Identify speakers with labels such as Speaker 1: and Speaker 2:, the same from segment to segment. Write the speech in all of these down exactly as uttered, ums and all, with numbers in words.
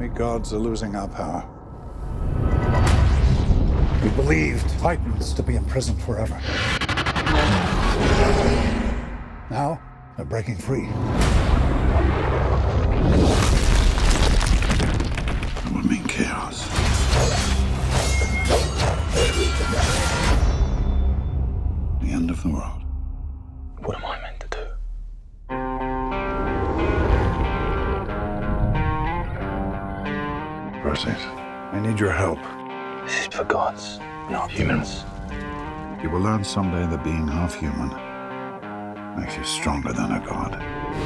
Speaker 1: gods are losing our power. We believed Titans to be imprisoned forever. Now, they're breaking free. It would mean chaos. The end of the world.
Speaker 2: What am I meant to do?
Speaker 1: Perseus, I need your help.
Speaker 2: This is for gods, not humans.
Speaker 1: You will learn someday that being half human makes you stronger than a god.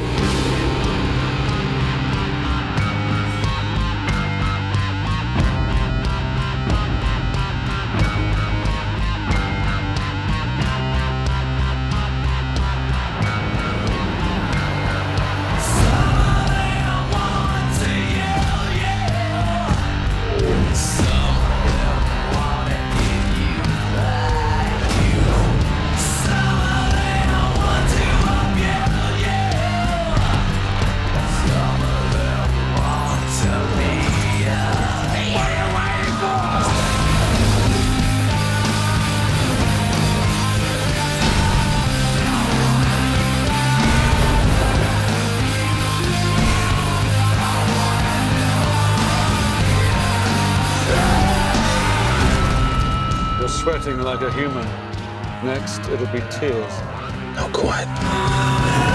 Speaker 3: You're sweating like a human. Next, it'll be tears.
Speaker 2: Not quite.